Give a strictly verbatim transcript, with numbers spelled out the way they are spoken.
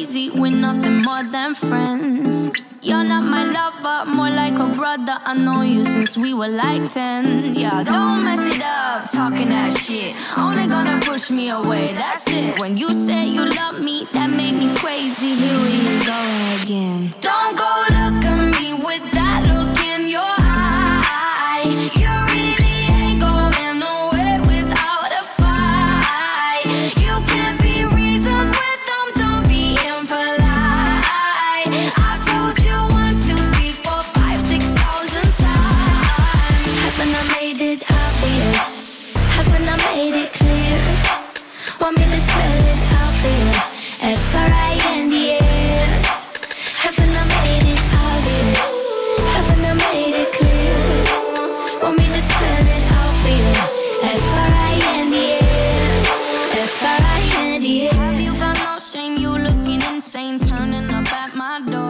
crazy, we're nothing more than friends. You're not my lover, more like a brother. I know you since we were like ten. Yeah, don't mess it up, talking that shit. Only gonna push me away, that's it. When you say you love me, that made me crazy. Here we go again. Don't go look at me with that look in your eye. You really ain't going nowhere without a fight. You can't be reasoned with them, don't be impolite. I've told you one, two, three, four, five, six thousand times. Haven't I made it obvious? Haven't I made it clear? Want me to spell it out for you? F R I N D S. Haven't I made it obvious? Haven't I made it clear? Want me to spell it out for you? F R I N D S. F R I N D S. Have you got no shame? You looking insane, turning up at my door.